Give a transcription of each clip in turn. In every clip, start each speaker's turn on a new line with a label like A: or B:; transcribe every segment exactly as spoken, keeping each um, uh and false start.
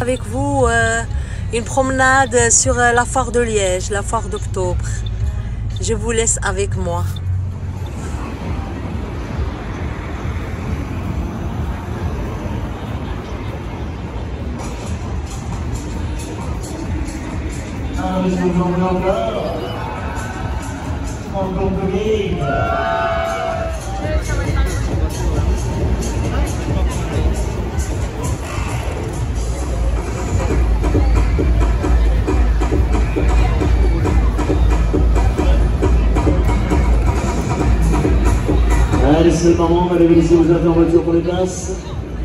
A: Avec vous, euh, une promenade sur euh, la foire de Liège, la foire d'octobre. Je vous laisse avec moi.
B: Allez, c'est le moment, allez laisser vous êtes en voiture pour les places.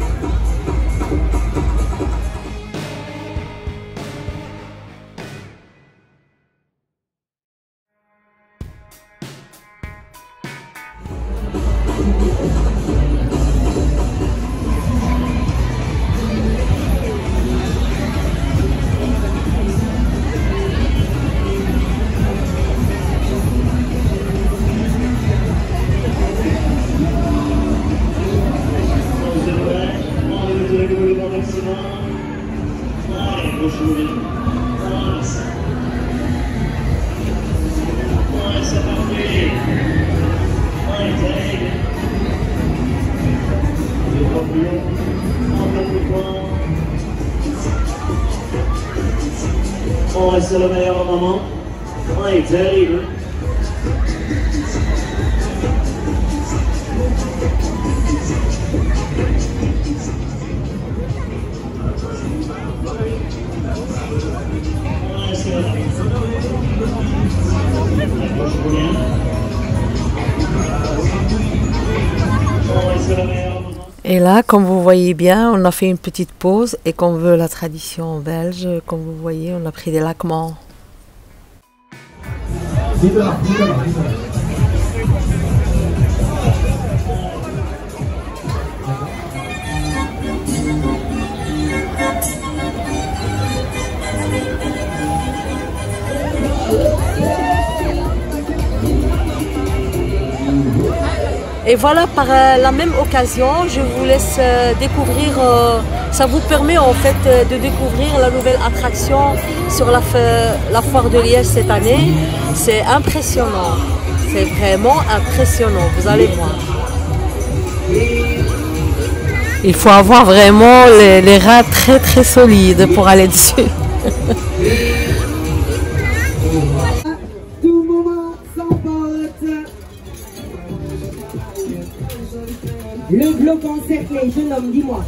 B: On reste le meilleur moment. Ouais, terrible. Ouais, c'est là.
A: Et là, comme vous voyez bien, on a fait une petite pause et comme veut la tradition belge, comme vous voyez, on a pris des laquements. Et voilà, par euh, la même occasion, je vous laisse euh, découvrir, euh, ça vous permet en fait euh, de découvrir la nouvelle attraction sur la, la foire de Liège cette année. C'est impressionnant, c'est vraiment impressionnant, vous allez voir. Il faut avoir vraiment les, les reins très très solides pour aller dessus.
C: Le bloc encerclé, jeune homme, dis-moi.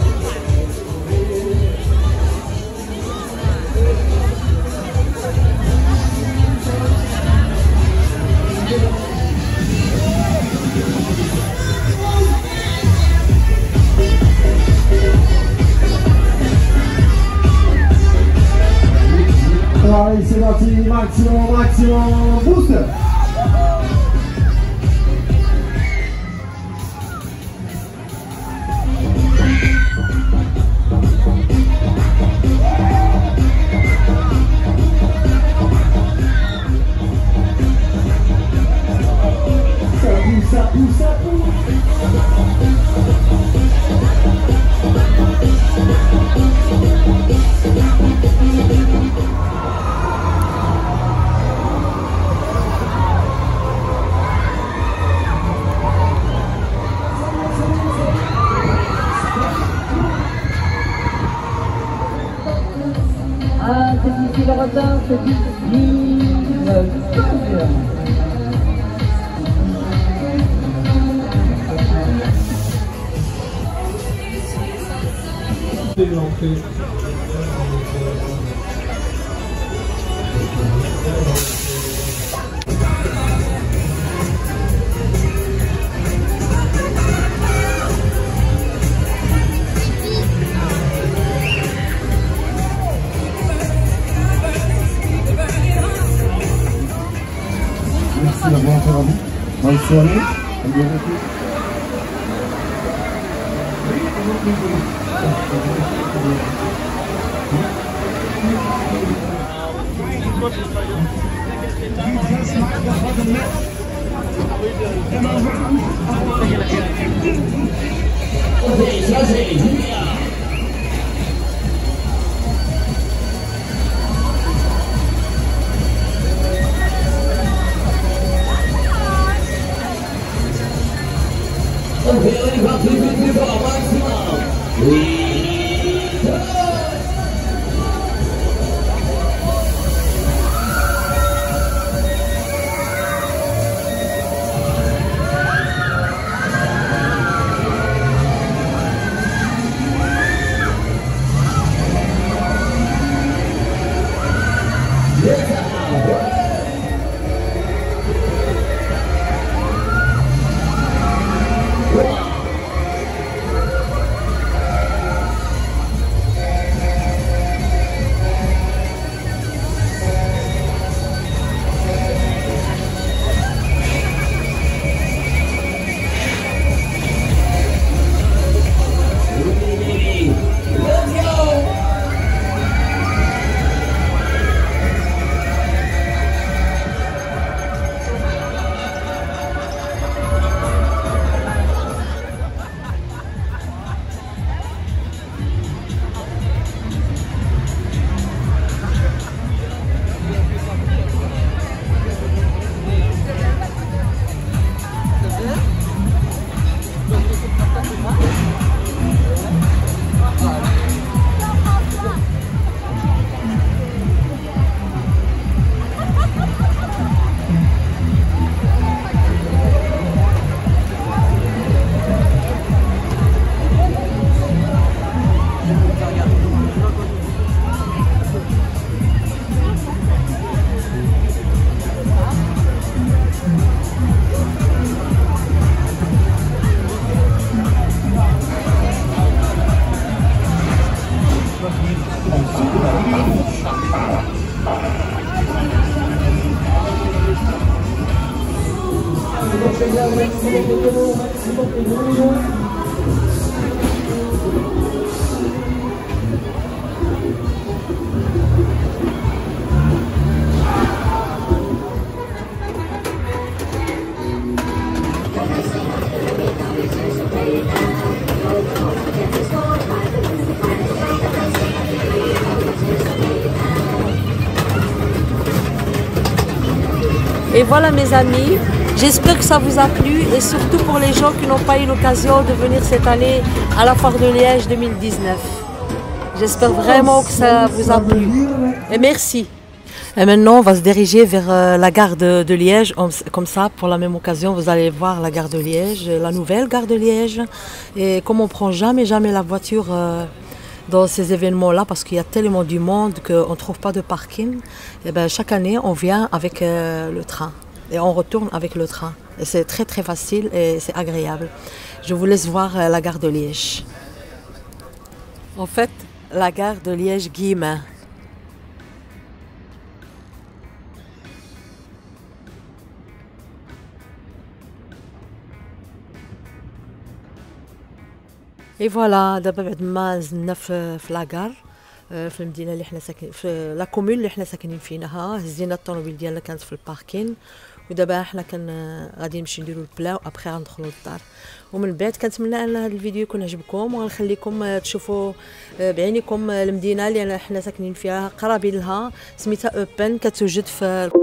B: Allez, c'est parti, maximum, maximum, boost. Ça pousse, ça pousse.
C: Ah, c'est ici le retard, c'est ici le stade.
D: L'entrée.
B: Merci d'avoir fait à vous. Bonne soirée. À bientôt.
A: Et voilà mes amis, j'espère que ça vous a plu et surtout pour les gens qui n'ont pas eu l'occasion de venir cette année à la Foire de Liège deux mille dix-neuf. J'espère vraiment que ça vous a plu. Et merci. Et maintenant, on va se diriger vers euh, la gare de, de Liège. Comme ça, pour la même occasion, vous allez voir la gare de Liège, la nouvelle gare de Liège. Et comme on ne prend jamais, jamais la voiture euh, dans ces événements-là, parce qu'il y a tellement du monde qu'on ne trouve pas de parking, et ben, chaque année, on vient avec euh, le train. Et on retourne avec le train. Et c'est très, très facile et c'est agréable. Je vous laisse voir euh, la gare de Liège. En fait, la gare de Liège-Guillemins. Et voilà, دابا بعد ما نزلنا في في لاكار في المدينه اللي حنا ساكنين في لا كومون اللي حنا ساكنين فيناها، هزينا الطوموبيل ديالنا كانت في الباركين، ودابا حنا كن غادي نمشيو نديرو البلا وابخي غندخلو للدار. ومن بعد كنتمنى ان هذا الفيديو يكون عجبكم، وغنخليكم تشوفوا بعينيكم المدينه اللي حنا ساكنين فيها قرابين لها، سميتها اوبن، كتوجد في